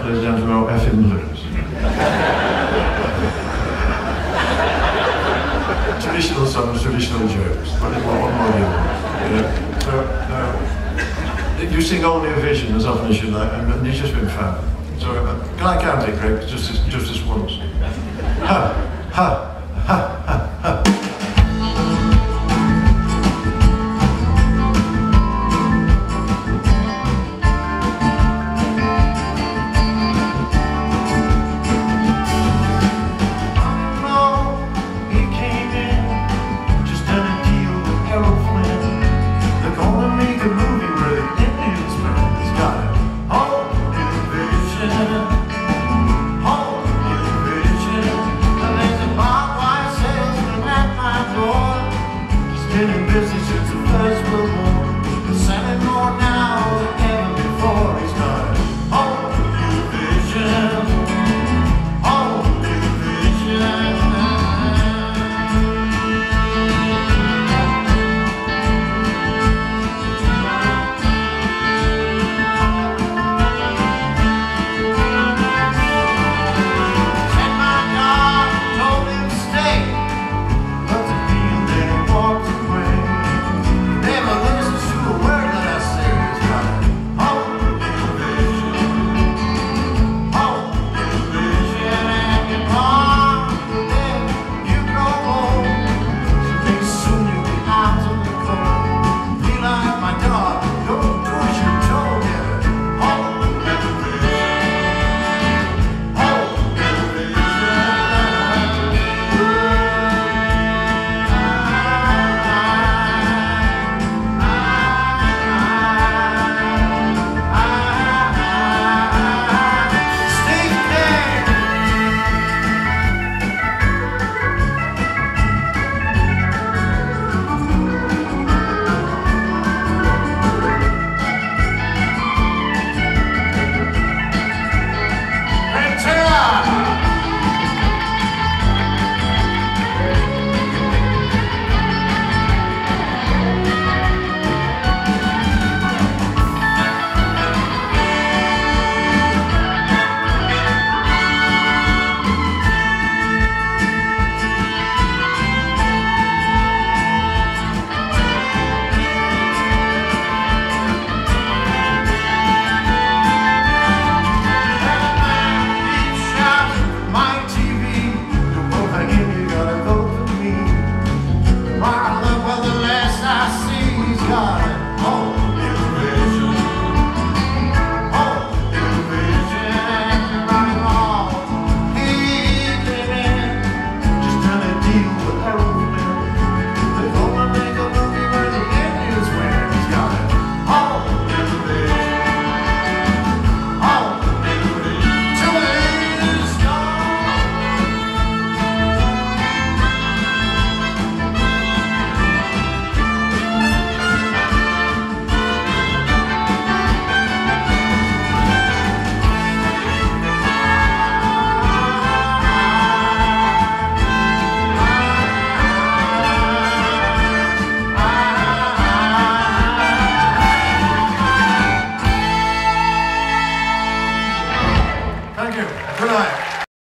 ladies and gentlemen, are effing blues. Traditional songs, traditional jokes. What more do you want? So, you sing only a vision as often as you like, and it's just been fun. So, can I count it, Greg? Just this once. Ha! Ha!